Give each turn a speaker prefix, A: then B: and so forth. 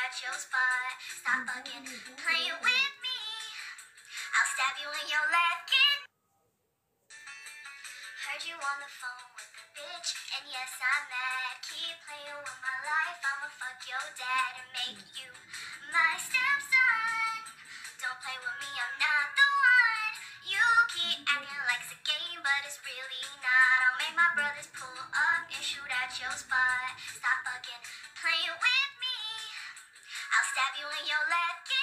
A: at your spot. Stop fucking playing with me. I'll stab you in your leg. Heard you on the phone with the bitch, and yes, I'm mad. Keep playing with my life, I'ma fuck your dad and make you my stepson. Don't play with me, I'm not the one. You keep acting like it's a game, but it's really not. I'll make my brothers pull up and shoot at your spot. Stop fucking playing with me. I'll stab you in your leg.